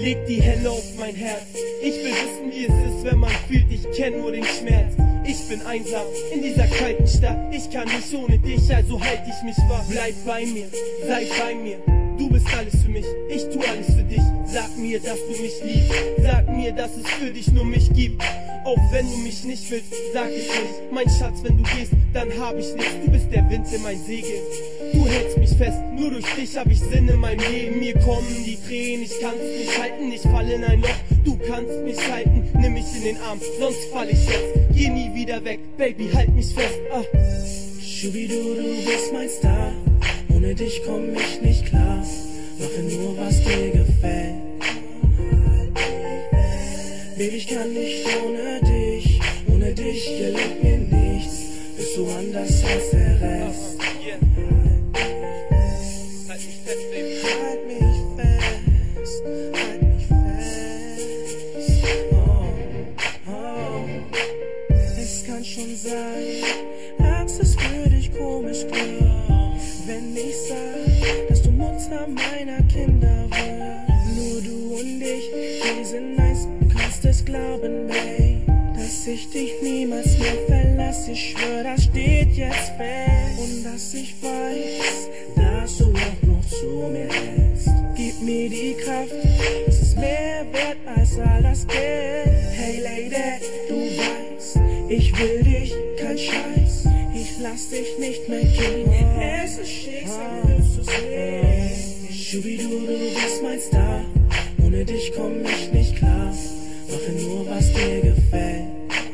leg die Hände auf mein Herz. Ich will wissen, wie es ist, wenn man fühlt, ich kenn nur den Schmerz. Ich bin einsam in dieser kalten Stadt. Ich kann nicht ohne dich, also halt ich mich wach. Bleib bei mir, sei bei mir. Du bist alles für mich, ich tu alles für dich. Sag mir, dass du mich liebst. Sag mir, dass es für dich nur mich gibt. Auch wenn du mich nicht willst, sag es nicht. Mein Schatz, wenn du gehst, dann hab ich nichts. Du bist der Wind in mein Segel. Du hältst mich fest, nur durch dich hab ich Sinn in meinem Leben. Mir kommen die Tränen, ich kann's nicht halten. Ich fall in ein Loch, du kannst mich halten. Nimm mich in den Arm, sonst fall ich jetzt. Geh nie wieder weg, Baby, halt mich fest. Schubidu, du bist mein Star. Ohne dich komm ich nicht klar. Mache nur, was dir gefällt. Baby, ich kann nicht ohne dich. Ohne dich gelingt mir nichts. Bist du anders als der Rest. Halt mich fest, Baby. Halt mich fest. Halt mich fest. Oh, oh. Es kann schon sein, dass es für dich komisch klingt, wenn ich sag, dass du Mutter meiner Kinder wirst. Nur du und ich, wir sind eins, du kannst es glauben, babe, dass ich dich niemals mehr verlasse. Ich schwör, das steht jetzt fest. Und dass ich weiß, dass du auch noch zu mir hältst. Gib mir die Kraft, es ist mehr wert als all das Geld. Hey Lady, du weißt, ich will dich, kein Scheiß. Ich lass dich nicht mehr gehen. Es ist Schicksal, willst du's sehen? Schubidu, du bist mein Star. Ohne dich komm ich nicht klar. Mache nur, was dir gefällt.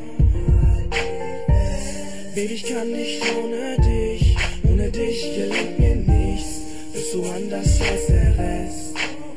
Baby, ich kann nicht ohne dich. Ohne dich gelingt mir nichts. Bist du anders als der Rest.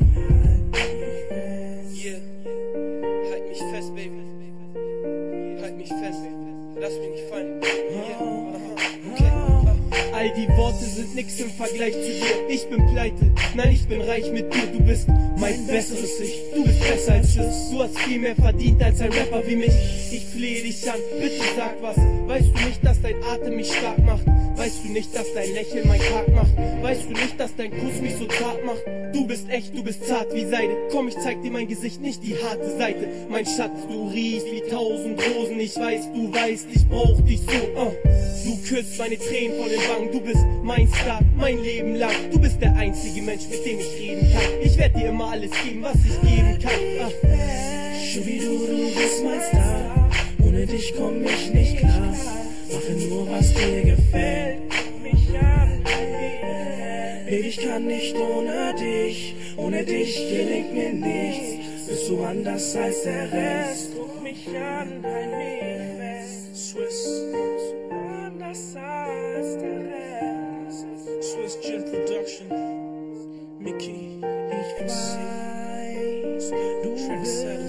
Yeah. Halt mich fest, Baby. Halt mich fest. Lass mich nicht fallen. Yeah. Okay. All die Worte sind nix im Vergleich zu dir. Ich bin pleite, nein, ich bin reich mit dir. Du bist mein besseres Ich. Du bist besser als das. Du hast viel mehr verdient als ein Rapper wie mich. Ich flehe dich an, bitte sag was. Weißt du nicht, dass dein Atem mich stark macht? Weißt du nicht, dass dein Lächeln mein Tag macht? Weißt du nicht, dass dein Kuss mich so zart macht? Du bist echt, du bist zart wie Seide. Komm, ich zeig dir mein Gesicht, nicht die harte Seite. Mein Schatz, du riechst wie 1000 Rosen. Ich weiß, du weißt, ich brauch dich so. Du küsst meine Tränen von den Wangen. Du bist mein Star, mein Leben lang. Du bist der einzige Mensch, mit dem ich reden kann. Ich werd dir immer alles geben, was ich geben kann. Schubidu, du bist mein Star. Ohne dich komm ich nicht klar. Mache nur, was dir gefällt. Baby, ich kann nicht ohne dich. Ohne dich gelingt mir nichts. Bist du anders als der Rest. Guck mich an, halt mich fest. Swiss. Anders als der Rest. Swiss Gin Production. Mickey. Ich weiß, du willst